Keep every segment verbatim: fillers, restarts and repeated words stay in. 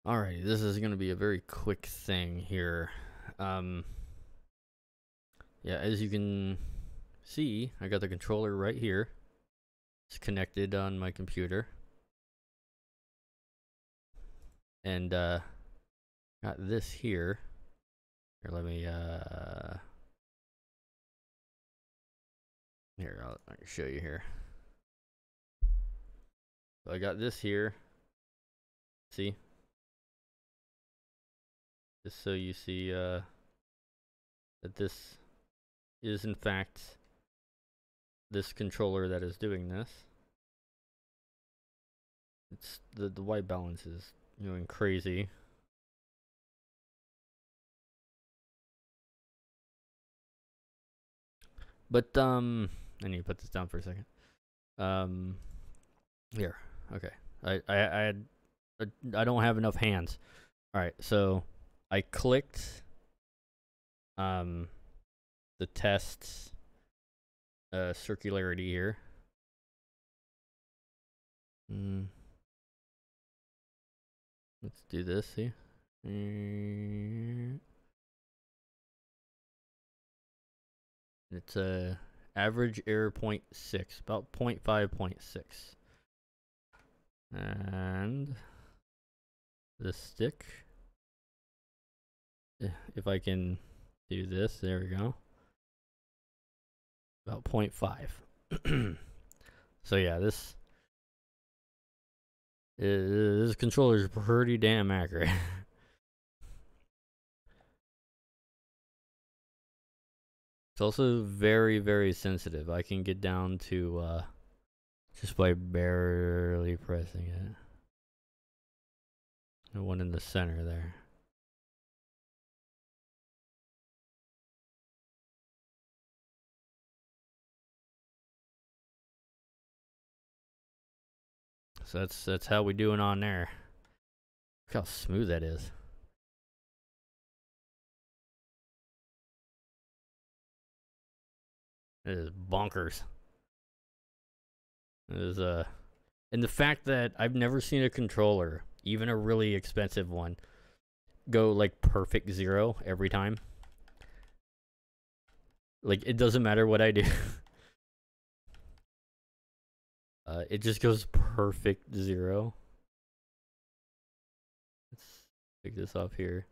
Alrighty, this is going to be a very quick thing here. Um, yeah, as you can see, I got the controller right here. It's connected on my computer. And uh, got this here. Here, let me, uh, here, I'll, I'll show you here. So I got this here. See? Just so you see uh, that this is in fact this controller that is doing this. It's the the white balance is going crazy. But um, I need to put this down for a second. Um, here, okay. I I I had, I don't have enough hands. All right, so I clicked um the test uh circularity here. Mm. Let's do this. See. Mm. It's a average error point six, about point five, point six. And the stick, if I can do this, there we go. About point five. So yeah, this is, this controller is pretty damn accurate. It's also very, very sensitive. I can get down to uh, just by barely pressing it. The one in the center there. So that's that's how we doing on there. Look how smooth that is. It is bonkers. It is uh, and the fact that I've never seen a controller, even a really expensive one, go like perfect zero every time. Like it doesn't matter what I do. uh, it just goes perfect zero. Let's take this off here.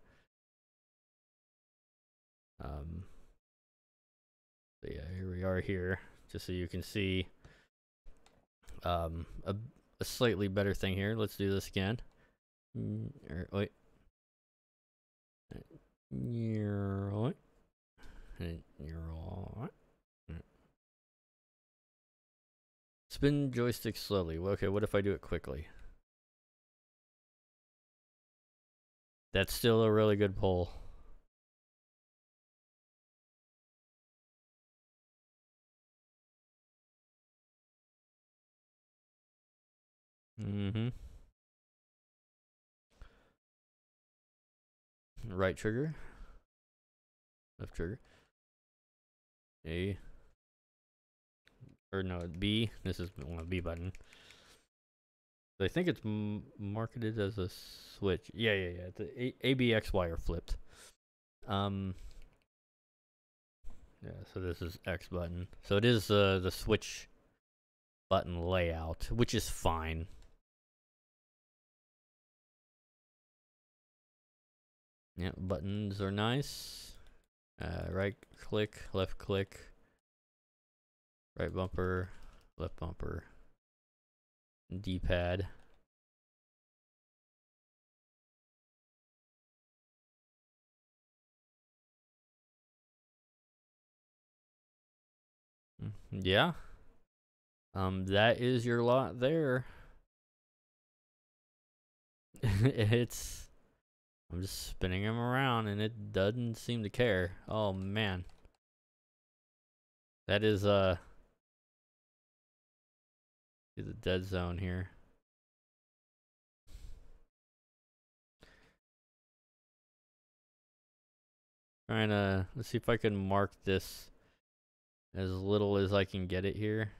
Um, so yeah, here we are here, just so you can see um, a, a slightly better thing here. Let's do this again. Mm, er, wait. You're what? You're what? Spin joystick slowly. Okay, what if I do it quickly? That's still a really good pull. Mm-hmm. Right trigger. Left trigger. A. Or no, B. This is a B button. I think it's m marketed as a switch. Yeah, yeah, yeah. The A, A B X Y are flipped. Um. Yeah, so this is X button. So it is uh, the switch button layout, which is fine. Yeah, buttons are nice. Uh, right click, left click, right bumper, left bumper, D-pad. Yeah. Um, that is your lot there. It's, I'm just spinning him around and it doesn't seem to care. Oh man. That is, uh, the dead zone here. Trying to, let's see if I can mark this as little as I can get it here.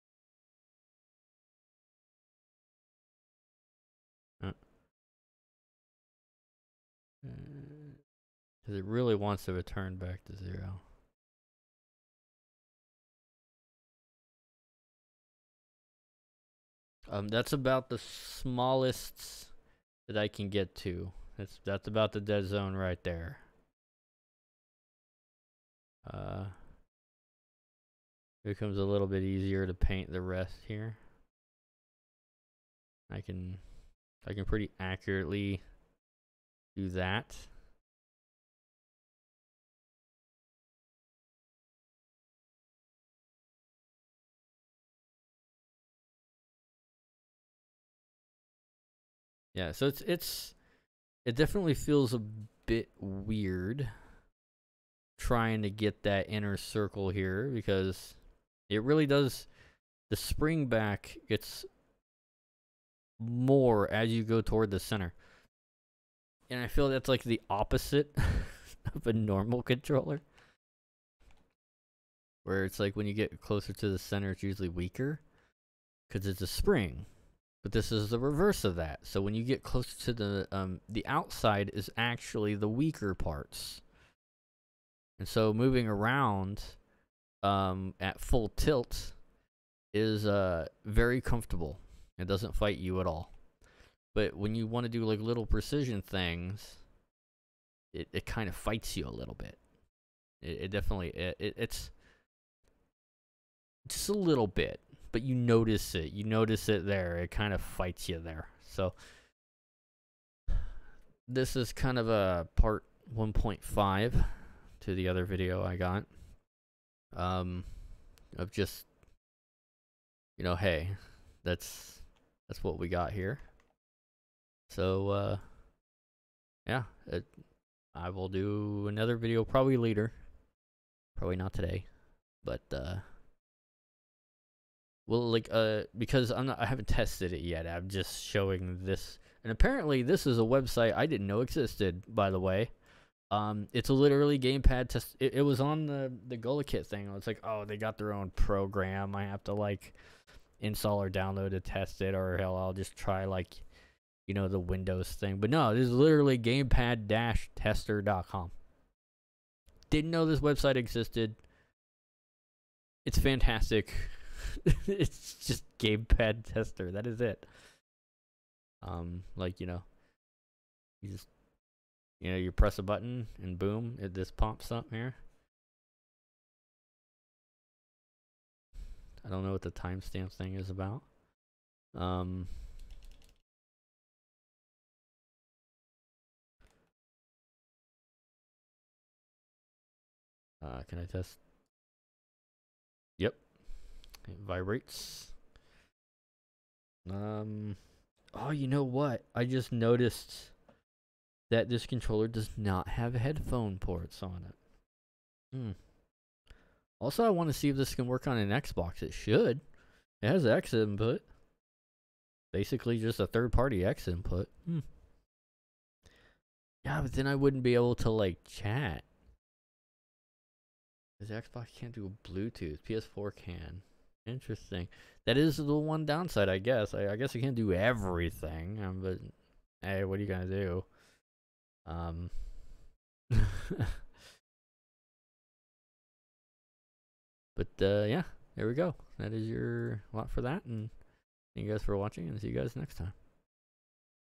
Uh, because it really wants to return back to zero. Um, that's about the smallest that I can get to. That's that's about the dead zone right there. Uh, it becomes a little bit easier to paint the rest here. I can I can pretty accurately do that. Yeah, so it's it's it definitely feels a bit weird trying to get that inner circle here, because it really does, the spring back gets more as you go toward the center. And I feel that's like the opposite of a normal controller, where it's like when you get closer to the center, it's usually weaker because it's a spring. But this is the reverse of that. So when you get closer to the um, the outside is actually the weaker parts. And so moving around um, at full tilt is uh, very comfortable. It doesn't fight you at all. But when you want to do like little precision things, it, it kind of fights you a little bit. It, it definitely, it, it, it's just a little bit. But you notice it. You notice it there. It kind of fights you there. So this is kind of a part one point five to the other video I got. Um, of just, you know, hey, that's that's what we got here. So uh, yeah, it, I will do another video probably later. Probably not today, but uh. Well, like, uh, because I'm not, I haven't tested it yet. I'm just showing this, and apparently this is a website I didn't know existed. By the way, um, it's literally gamepad test. It, it was on the the GulaKit thing. It's like, oh, they got their own program. I have to like install or download to test it, or hell, I'll just try like, you know, the Windows thing. But no, this is literally gamepad dash tester dot com. Didn't know this website existed. It's fantastic. It's just gamepad tester. That is it. Um, like, you know, you just, you know, you press a button and boom, it this pops up here. I don't know what the timestamp thing is about. Um, uh, can I test? Yep, it vibrates. Um, oh, you know what? I just noticed that this controller does not have headphone ports on it. Hmm. Also, I want to see if this can work on an Xbox. It should. It has X input. Basically just a third-party X input. Hmm. Yeah, but then I wouldn't be able to, like, chat. Because Xbox can't do Bluetooth. P S four can. Interesting. That is the one downside, I guess. I, I guess I can't do everything. Um, but, hey, what are you going to do? Um... But, uh, yeah, there we go. That is your lot for that, and thank you guys for watching, and see you guys next time.